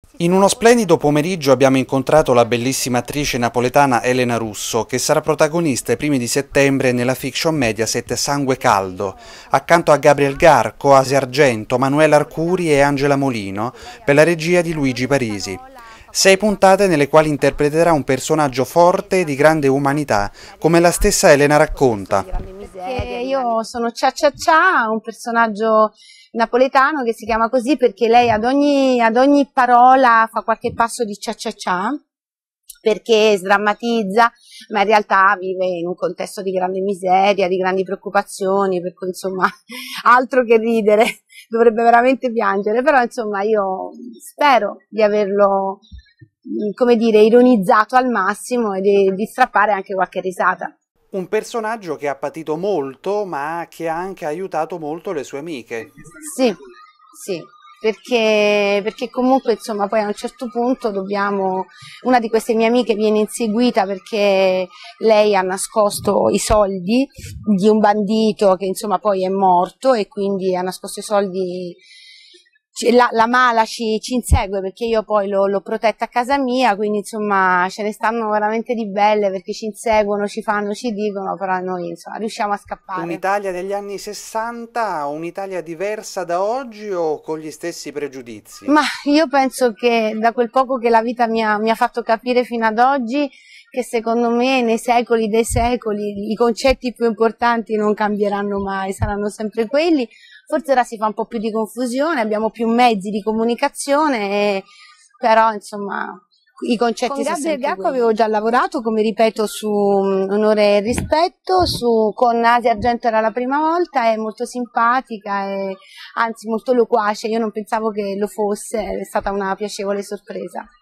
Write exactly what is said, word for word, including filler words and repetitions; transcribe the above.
In uno splendido pomeriggio abbiamo incontrato la bellissima attrice napoletana Elena Russo, che sarà protagonista i primi di settembre nella fiction Mediaset Sangue Caldo, accanto a Gabriel Garco, Asia Argento, Manuela Arcuri e Angela Molino, per la regia di Luigi Parisi. Sei puntate nelle quali interpreterà un personaggio forte e di grande umanità, come la stessa Elena racconta. Perché io sono Cia Cia Cia, un personaggio napoletano che si chiama così perché lei ad ogni, ad ogni parola fa qualche passo di Cia Cia Cia, perché sdrammatizza, ma in realtà vive in un contesto di grande miseria, di grandi preoccupazioni, per cui insomma altro che ridere, dovrebbe veramente piangere, però insomma io spero di averlo, come dire, ironizzato al massimo e di, di strappare anche qualche risata. Un personaggio che ha patito molto, ma che ha anche aiutato molto le sue amiche. Sì, sì, perché, perché comunque insomma poi a un certo punto dobbiamo, una di queste mie amiche viene inseguita perché lei ha nascosto i soldi di un bandito che insomma poi è morto e quindi ha nascosto i soldi. La, la mala ci, ci insegue perché io poi l'ho protetta a casa mia, quindi insomma ce ne stanno veramente di belle perché ci inseguono, ci fanno, ci dicono, però noi insomma riusciamo a scappare. Un'Italia degli anni sessanta, un'Italia diversa da oggi o con gli stessi pregiudizi? Ma io penso che da quel poco che la vita mi ha, mi ha fatto capire fino ad oggi, che secondo me nei secoli dei secoli i concetti più importanti non cambieranno mai, saranno sempre quelli. Forse ora si fa un po' più di confusione, abbiamo più mezzi di comunicazione, e, però insomma i concetti sono sempre quelli. Con Gabriel Garco avevo già lavorato, come ripeto, su Onore e Rispetto, su, con Asia Argento era la prima volta, è molto simpatica e anzi molto loquace, io non pensavo che lo fosse, è stata una piacevole sorpresa.